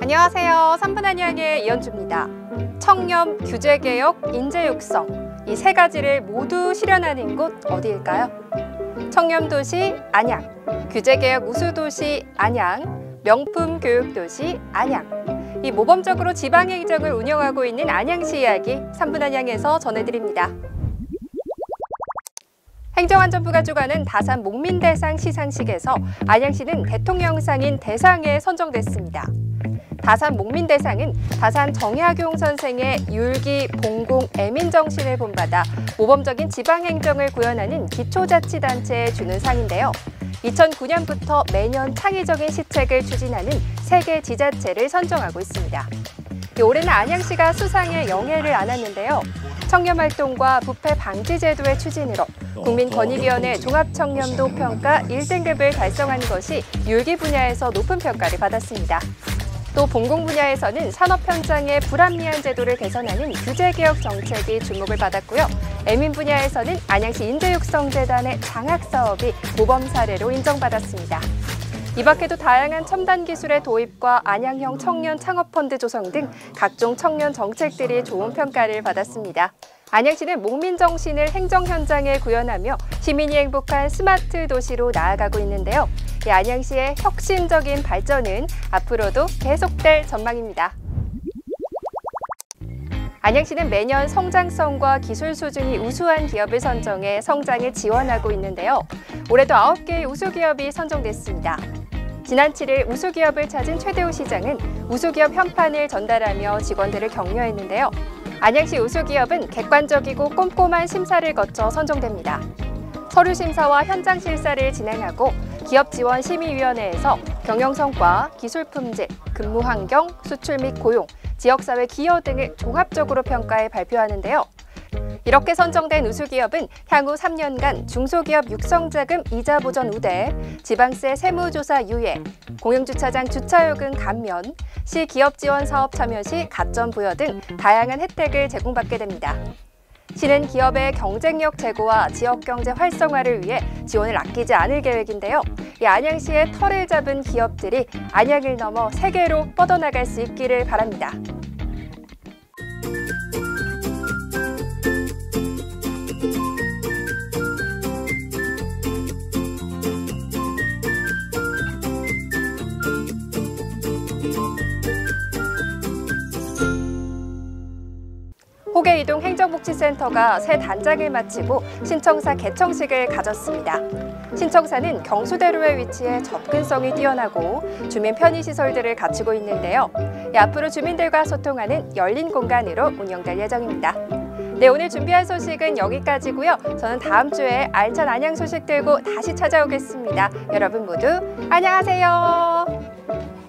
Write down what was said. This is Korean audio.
안녕하세요. 3분 안양의 이현주입니다. 청렴, 규제개혁, 인재육성 이 세 가지를 모두 실현하는 곳 어디일까요? 청렴도시 안양, 규제개혁 우수도시 안양, 명품 교육도시 안양. 이 모범적으로 지방행정을 운영하고 있는 안양시 이야기 3분 안양에서 전해드립니다. 행정안전부가 주관한 다산 목민대상 시상식에서 안양시는 대통령상인 대상에 선정됐습니다. 다산 목민대상은 다산 정약용 선생의 율기, 봉공, 애민정신을 본받아 모범적인 지방행정을 구현하는 기초자치단체에 주는 상인데요. 2009년부터 매년 창의적인 시책을 추진하는 세계 지자체를 선정하고 있습니다. 올해는 안양시가 수상에 영예를 안았는데요. 청렴활동과 부패 방지 제도의 추진으로 국민권익위원회 종합청렴도 평가 1등급을 달성한 것이 율기 분야에서 높은 평가를 받았습니다. 또 봉공 분야에서는 산업 현장의 불합리한 제도를 개선하는 규제개혁 정책이 주목을 받았고요. 애민 분야에서는 안양시 인재육성재단의 장학사업이 모범 사례로 인정받았습니다. 이 밖에도 다양한 첨단 기술의 도입과 안양형 청년 창업펀드 조성 등 각종 청년 정책들이 좋은 평가를 받았습니다. 안양시는 목민정신을 행정 현장에 구현하며 시민이 행복한 스마트 도시로 나아가고 있는데요. 이 안양시의 혁신적인 발전은 앞으로도 계속될 전망입니다. 안양시는 매년 성장성과 기술 수준이 우수한 기업을 선정해 성장에 지원하고 있는데요. 올해도 9개의 우수기업이 선정됐습니다. 지난 7일 우수기업을 찾은 최대우 시장은 우수기업 현판을 전달하며 직원들을 격려했는데요. 안양시 우수기업은 객관적이고 꼼꼼한 심사를 거쳐 선정됩니다. 서류 심사와 현장 실사를 진행하고 기업지원심의위원회에서 경영성과, 기술품질, 근무환경, 수출 및 고용, 지역사회 기여 등을 종합적으로 평가해 발표하는데요. 이렇게 선정된 우수기업은 향후 3년간 중소기업 육성자금 이자 보전 우대, 지방세 세무조사 유예, 공영주차장 주차요금 감면, 시 기업지원사업 참여 시 가점 부여 등 다양한 혜택을 제공받게 됩니다. 시는 기업의 경쟁력 제고와 지역경제 활성화를 위해 지원을 아끼지 않을 계획인데요. 이 안양시의 털을 잡은 기업들이 안양을 넘어 세계로 뻗어나갈 수 있기를 바랍니다. 호계이동 행정복지센터가 새 단장을 마치고 신청사 개청식을 가졌습니다. 신청사는 경수대로에 위치해 접근성이 뛰어나고 주민 편의시설들을 갖추고 있는데요. 앞으로 주민들과 소통하는 열린 공간으로 운영될 예정입니다. 네, 오늘 준비한 소식은 여기까지고요. 저는 다음 주에 알찬 안양 소식 들고 다시 찾아오겠습니다. 여러분 모두 안녕하세요.